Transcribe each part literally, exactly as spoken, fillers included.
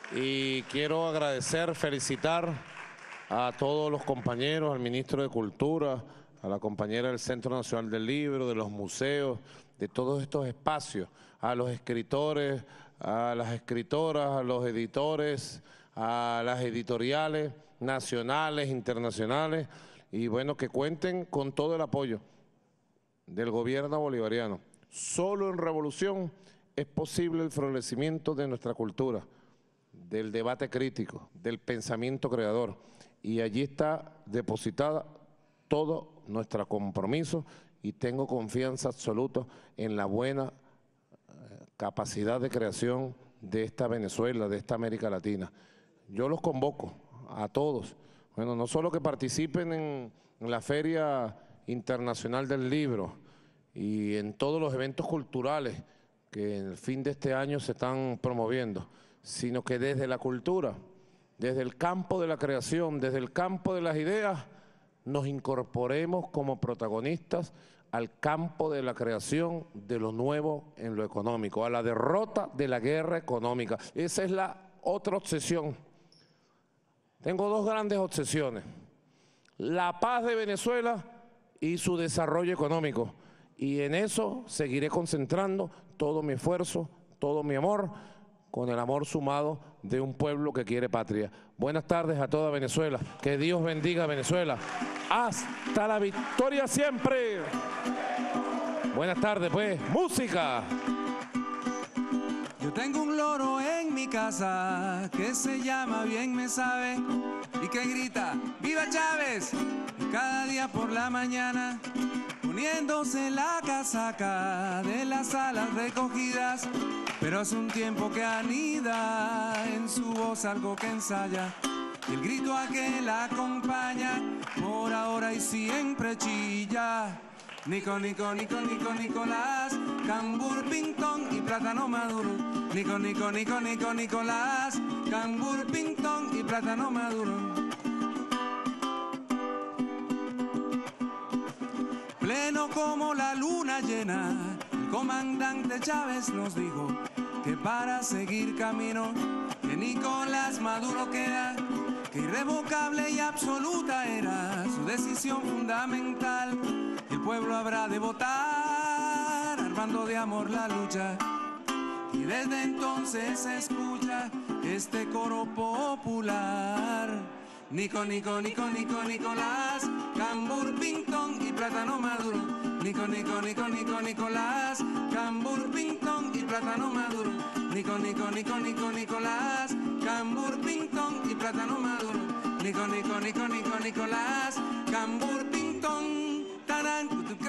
Y quiero agradecer, felicitar a todos los compañeros, al ministro de Cultura, a la compañera del Centro Nacional del Libro, de los museos, de todos estos espacios, a los escritores, a las escritoras, a los editores, a las editoriales nacionales, internacionales, y bueno, que cuenten con todo el apoyo del gobierno bolivariano. Solo en revolución es posible el florecimiento de nuestra cultura, del debate crítico, del pensamiento creador, y allí está depositada todo nuestro compromiso y tengo confianza absoluta en la buena eh, capacidad de creación de esta Venezuela, de esta América Latina. Yo los convoco a todos, bueno, no solo que participen en, en la Feria Internacional del Libro y en todos los eventos culturales que en el fin de este año se están promoviendo, sino que desde la cultura, desde el campo de la creación, desde el campo de las ideas, nos incorporemos como protagonistas al campo de la creación de lo nuevo en lo económico, a la derrota de la guerra económica. Esa es la otra obsesión. Tengo dos grandes obsesiones: la paz de Venezuela y su desarrollo económico. Y en eso seguiré concentrando todo mi esfuerzo, todo mi amor, con el amor sumado de un pueblo que quiere patria. Buenas tardes a toda Venezuela. Que Dios bendiga a Venezuela. ¡Hasta la victoria siempre! Buenas tardes, pues. ¡Música! Yo tengo un loro en mi casa que se llama Bien Me Sabe y que grita ¡Viva Chávez! Cada día por la mañana, poniéndose la casaca de las alas recogidas, pero hace un tiempo que anida en su voz algo que ensaya, y el grito aquel la acompaña por ahora y siempre chilla. Nico, Nico, Nico, Nico, Nicolás, cambur, pintón y plátano maduro. Nico, Nico, Nico, Nico, Nicolás, cambur, pintón y plátano maduro. Pleno como la luna llena, el comandante Chávez nos dijo que para seguir camino que Nicolás Maduro queda, que irrevocable y absoluta era su decisión fundamental. El pueblo habrá de votar, armando de amor la lucha, y desde entonces se escucha este coro popular. Nico, Nico, Nico, Nico, Nicolás, cambur, pintón y plátano maduro. Nico, Nico, Nico, Nico, Nicolás, cambur, pintón y plátano maduro. Nico, Nico, Nico, Nico, Nicolás, cambur, pintón y plátano maduro. Nico, Nico, Nico, Nico, Nicolás, cambur, pintón, tarán,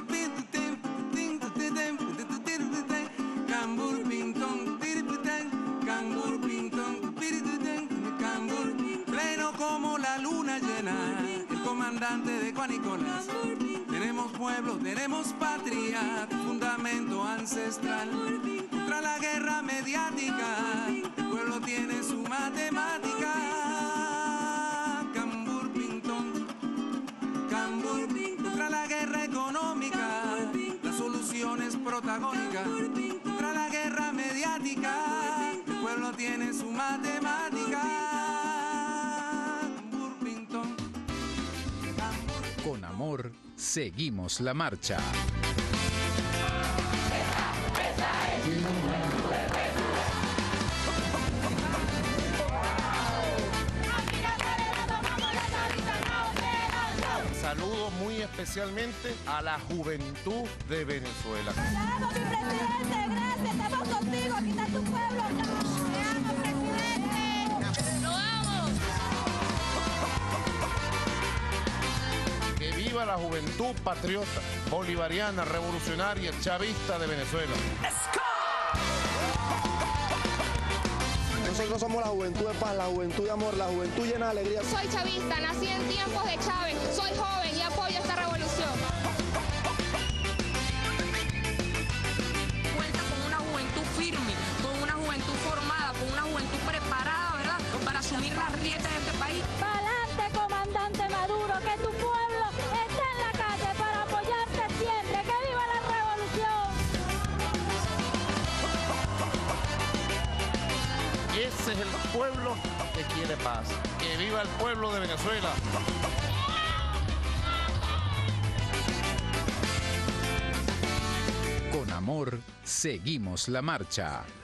cambur, pintón, cambur, pintón, cambur, pleno como la luna llena, el comandante de Juan Nicolás. Tenemos pueblo, tenemos patria, fundamento ancestral. Contra la guerra mediática, el pueblo tiene su matemática. Cambur, pintón, cambur, contra la guerra económica, la solución es protagónica. Contra la guerra mediática, el pueblo tiene su matemática. Cambur, pintón, cambur. Con amor, seguimos la marcha. Saludo muy especialmente a la juventud de Venezuela. Te amo, mi presidente, gracias, estamos contigo, aquí está tu pueblo. Te amo, presidente. Lo amo. Que viva la juventud patriota, bolivariana, revolucionaria, chavista de Venezuela. Nosotros somos la juventud de paz, la juventud de amor, la juventud llena de alegría. Soy chavista, nací en tiempos de Chávez, soy joven y apoyo esta revolución. Cuenta con una juventud firme, con una juventud formada, con una juventud preparada, ¿verdad?, para asumir las riendas de este país. Pa'lante, comandante Maduro, que tu pueblo está en la calle para apoyarte siempre. ¡Que viva la revolución! Ese Ese es el pueblo que quiere paz. ¡Que viva el pueblo de Venezuela! Con amor, seguimos la marcha.